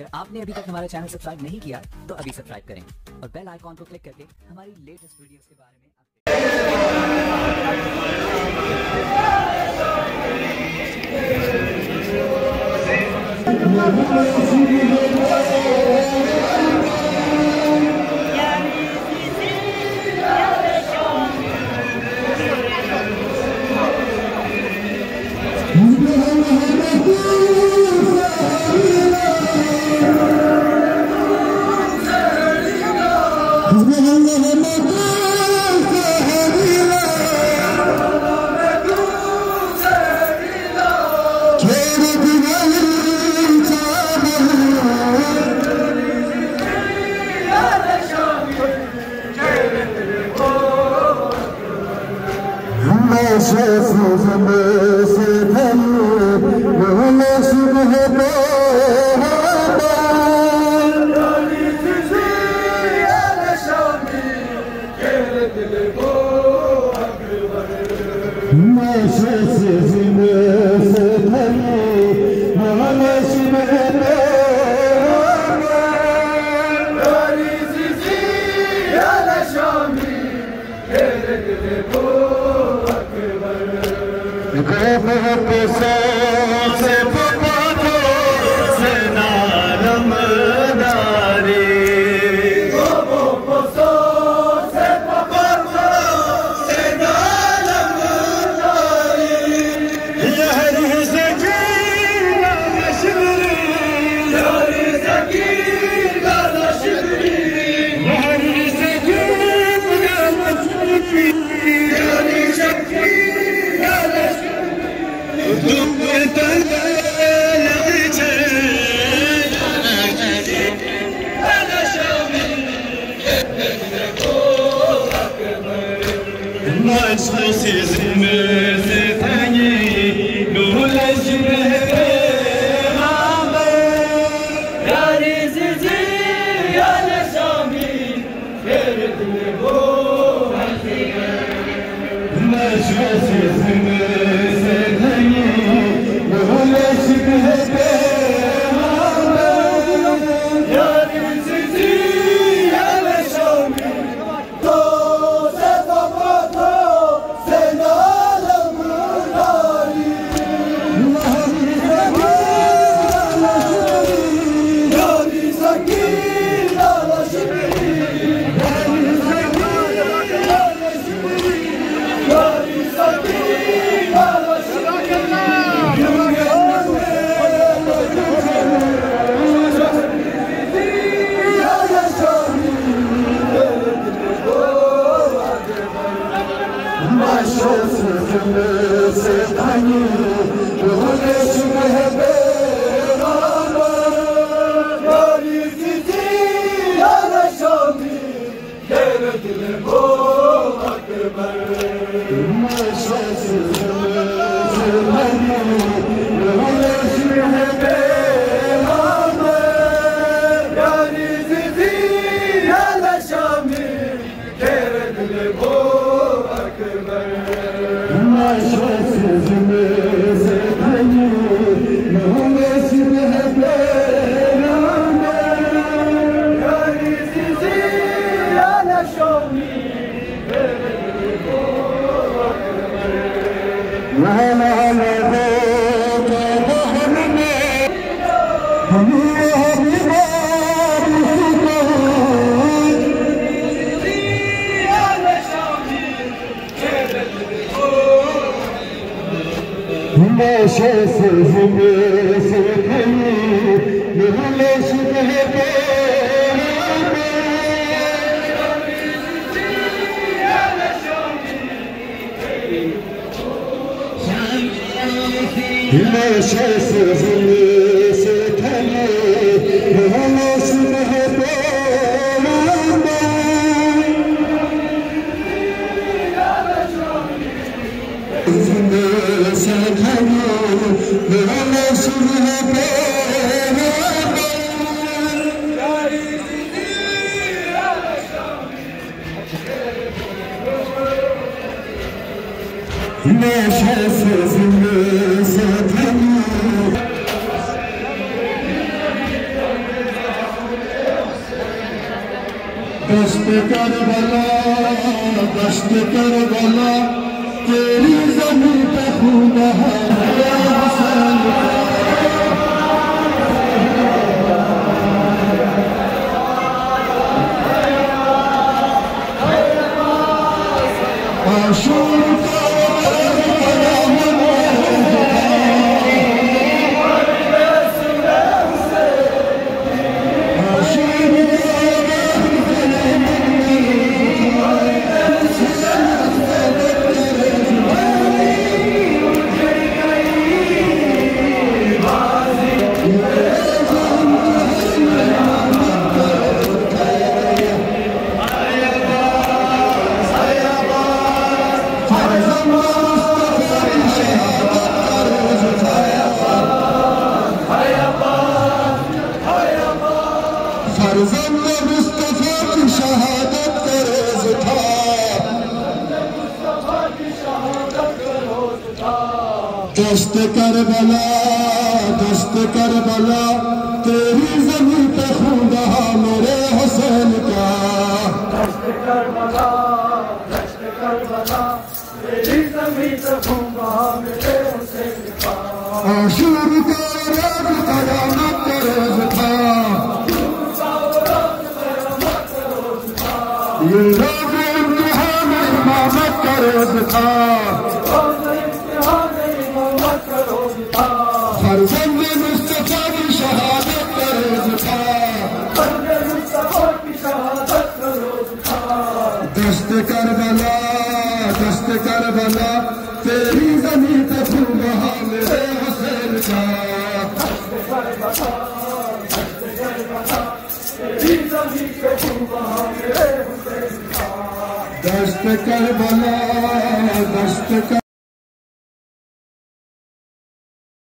अगर आपने अभी तक हमारा चैनल सब्सक्राइब नहीं किया तो अभी सब्सक्राइब करें और बेल आइकॉन को क्लिक करके हमारी लेटेस्ट वीडियोस के बारे में दस्त करबला दस्त करबला तेरी ज़मीं पे खून बहाया हुसैन का आशूर फर्जंद मुस्तफा की शहादत का रोज था दस्त करबला तेरी ज़मीं पे खून बहा मेरे हुसैन का दस्त करबला तेरी ज़मीं पे खून बहा मेरे हुसैन का आशूर का रोज़ क़यामत का रोज़ था ये रोज़ इम्तिहान इमामत का रोज़ था फर्जंद मुस्तफा की शहादत का रोज़ था दस्त करबला तेरी ज़मीं पे खून बहा मेरे हुसैन का दस्त करबला